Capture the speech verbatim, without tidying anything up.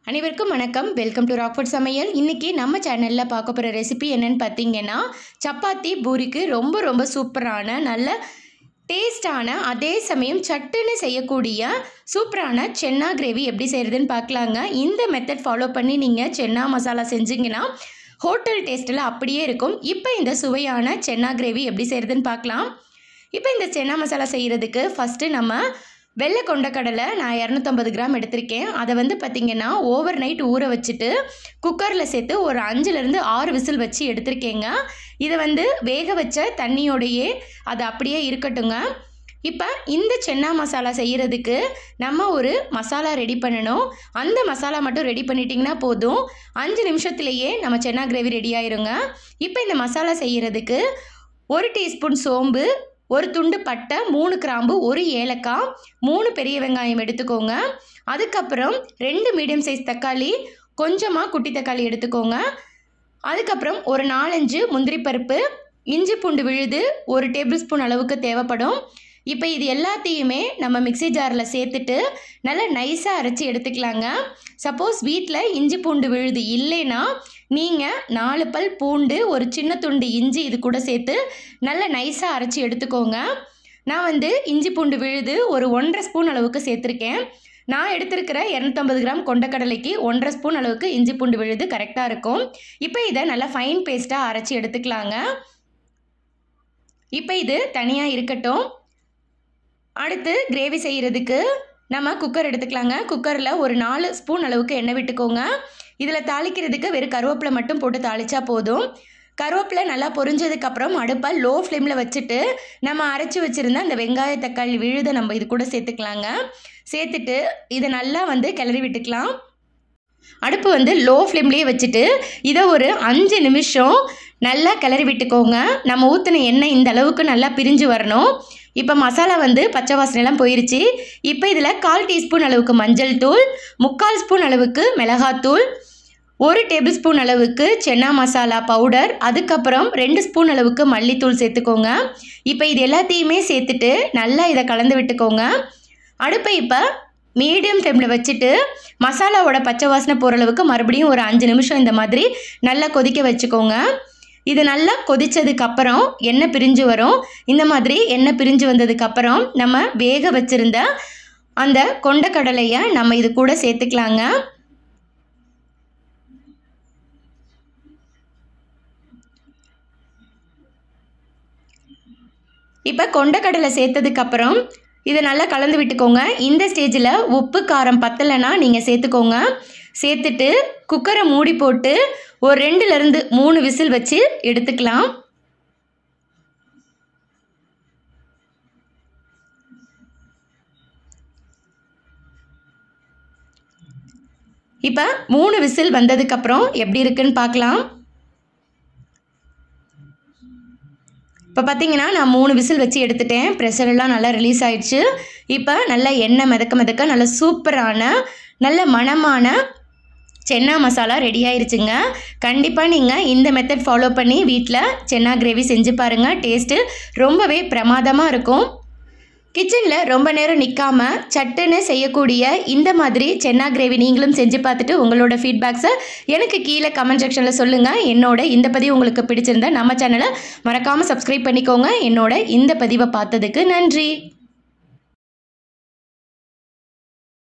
அனைவருக்கும் வணக்கம். Welcome to Rockfort சமையல். இன்றைக்கி நம்ம சேனலில் பார்க்க போகிற ரெசிபி என்னென்னு பார்த்தீங்கன்னா, சப்பாத்தி பூரிக்கு ரொம்ப ரொம்ப சூப்பரான நல்ல டேஸ்டான அதே சமயம் சட்டுன்னு செய்யக்கூடிய சூப்பரான சென்னா கிரேவி எப்படி செய்கிறதுன்னு பார்க்கலாங்க. இந்த மெத்தட் ஃபாலோ பண்ணி நீங்கள் சென்னா மசாலா செஞ்சிங்கன்னா ஹோட்டல் டேஸ்ட்டில் அப்படியே இருக்கும். இப்போ இந்த சுவையான சென்னா கிரேவி எப்படி செய்கிறதுன்னு பார்க்கலாம். இப்போ இந்த சென்னா மசாலா செய்கிறதுக்கு ஃபஸ்ட்டு நம்ம வெள்ளை கொண்டக்கடலை நான் இரநூத்தம்பது கிராம் எடுத்திருக்கேன். அதை வந்து பார்த்திங்கன்னா ஓவர் நைட் ஊற வச்சுட்டு குக்கரில் சேர்த்து ஒரு அஞ்சுலேருந்து ஆறு விசில் வச்சு எடுத்திருக்கேங்க. இதை வந்து வேக வச்ச தண்ணியோடையே அது அப்படியே இருக்கட்டுங்க. இப்போ இந்த சென்னா மசாலா செய்கிறதுக்கு நம்ம ஒரு மசாலா ரெடி பண்ணணும். அந்த மசாலா மட்டும் ரெடி பண்ணிட்டிங்கன்னா போதும், அஞ்சு நிமிஷத்துலேயே நம்ம சென்னா கிரேவி ரெடி ஆயிருங்க. இப்போ இந்த மசாலா செய்கிறதுக்கு ஒரு டீஸ்பூன் சோம்பு, ஒரு துண்டு பட்டை, மூணு கிராம்பு, ஒரு ஏலக்காய், மூணு பெரிய வெங்காயம் எடுத்துக்கோங்க. அதுக்கப்புறம் ரெண்டு மீடியம் சைஸ் தக்காளி, கொஞ்சமாக குட்டி தக்காளி எடுத்துக்கோங்க. அதுக்கப்புறம் ஒரு நாலஞ்சு முந்திரி பருப்பு, இஞ்சி பூண்டு விழுது ஒரு டேபிள் ஸ்பூன் அளவுக்கு தேவைப்படும். இப்போ இது எல்லாத்தையுமே நம்ம மிக்சி ஜாரில் சேர்த்துட்டு நல்லா நைஸாக அரைச்சி எடுத்துக்கலாங்க. சப்போஸ் வீட்டில் இஞ்சி பூண்டு விழுது இல்லைன்னா நீங்கள் நாலு பல் பூண்டு, ஒரு சின்ன துண்டு இஞ்சி இது கூட சேர்த்து நல்லா நைஸாக அரைச்சி எடுத்துக்கோங்க. நான் வந்து இஞ்சி பூண்டு விழுது ஒரு ஒன்றரை ஸ்பூன் அளவுக்கு சேர்த்துருக்கேன். நான் எடுத்திருக்கிற இரநூத்தம்பது கிராம் கொண்டக்கடலைக்கு ஒன்றரை ஸ்பூன் அளவுக்கு இஞ்சி பூண்டு விழுது கரெக்டாக இருக்கும். இப்போ இதை நல்லா ஃபைன் பேஸ்ட்டாக அரைச்சி எடுத்துக்கலாங்க. இப்போ இது தனியாக இருக்கட்டும். அடுத்து கிரேவி செய்கிறதுக்கு நம்ம குக்கர் எடுத்துக்கலாங்க. குக்கரில் ஒரு நாலு ஸ்பூன் அளவுக்கு எண்ணெய் விட்டுக்கோங்க. இதில் தாளிக்கிறதுக்கு வெறும் கருவேப்பிலை மட்டும் போட்டு தாளித்தா போதும். கருவேப்பிலை நல்லா பொரிஞ்சதுக்கப்புறம் அடுப்பை லோ ஃப்ளேமில் வச்சுட்டு நம்ம அரைச்சி வச்சுருந்த அந்த வெங்காய தக்காளி விழுதை நம்ம இது கூட சேர்த்துக்கலாங்க. சேர்த்துட்டு இதை நல்லா வந்து கிளறி விட்டுக்கலாம். அடுப்பு வந்து லோ ஃப்ளேம்லேயே வச்சுட்டு இதை ஒரு அஞ்சு நிமிஷம் நல்லா கிளறி விட்டுக்கோங்க. நம்ம ஊற்றின எண்ணெய் இந்த அளவுக்கு நல்லா பிரிஞ்சு வரணும். இப்போ மசாலா வந்து பச்சை வாசனைலாம் போயிருச்சு. இப்போ இதில் கால் டீஸ்பூன் அளவுக்கு மஞ்சள் தூள், முக்கால் ஸ்பூன் அளவுக்கு மிளகாத்தூள், ஒரு டேபிள் ஸ்பூன் அளவுக்கு சென்னா மசாலா பவுடர், அதுக்கப்புறம் ரெண்டு ஸ்பூன் அளவுக்கு மல்லித்தூள் சேர்த்துக்கோங்க. இப்போ இது எல்லாத்தையுமே சேர்த்துட்டு நல்லா இதை கலந்து விட்டுக்கோங்க. அடுப்பை இப்போ மீடியம் ஃப்ளேமில் வச்சுட்டு மசாலாவோட பச்சை வாசனை போகிற அளவுக்கு மறுபடியும் ஒரு அஞ்சு நிமிஷம் இந்த மாதிரி நல்லா கொதிக்க வச்சுக்கோங்க. இது நல்லா கொதித்ததுக்கப்புறம் எண்ணெய் பிரிஞ்சு வரும். இந்த மாதிரி எண்ணெய் பிரிஞ்சு வந்ததுக்கப்புறம் நம்ம வேக வச்சுருந்த அந்த கொண்டக்கடலையை நம்ம இது கூட சேர்த்துக்கலாங்க. இப்போ கொண்டக்கடலை சேர்த்ததுக்கப்புறம் இதை நல்லா கலந்து விட்டுக்கோங்க. இந்த ஸ்டேஜில் உப்பு காரம் பத்தலைன்னா நீங்கள் சேர்த்துக்கோங்க. சேர்த்துட்டு குக்கரை மூடி போட்டு ஒரு ரெண்டுலேருந்து மூணு விசில் வச்சு எடுத்துக்கலாம். இப்போ மூணு விசில் வந்ததுக்கப்புறம் எப்படி இருக்குன்னு பார்க்கலாம். இப்போ பார்த்தீங்கன்னா நான் மூணு விசில் வச்சு எடுத்துட்டேன். ப்ரெஷரெல்லாம் நல்லா ரிலீஸ் ஆயிடுச்சு. இப்போ நல்லா எண்ணெய் மிதக்க மிதக்க நல்ல சூப்பரான நல்ல மணமான சென்னா மசாலா ரெடி ஆயிருச்சுங்க. கண்டிப்பாக நீங்கள் இந்த மெத்தட் ஃபாலோ பண்ணி வீட்டில் சென்னா கிரேவி செஞ்சு பாருங்கள். டேஸ்ட்டு ரொம்பவே பிரமாதமாக இருக்கும். கிச்சனில் ரொம்ப நேரம் நிற்காம சட்டுன்னு செய்யக்கூடிய இந்த மாதிரி சென்னா கிரேவி நீங்களும் செஞ்சு பார்த்துட்டு உங்களோட ஃபீட்பேக்ஸை எனக்கு கீழே கமெண்ட் செக்ஷனில் சொல்லுங்கள். என்னோட இந்த பதிவு உங்களுக்கு பிடிச்சிருந்தா நம்ம சேனலை மறக்காமல் சப்ஸ்கிரைப் பண்ணிக்கோங்க. என்னோட இந்த பதிவை பார்த்ததுக்கு நன்றி.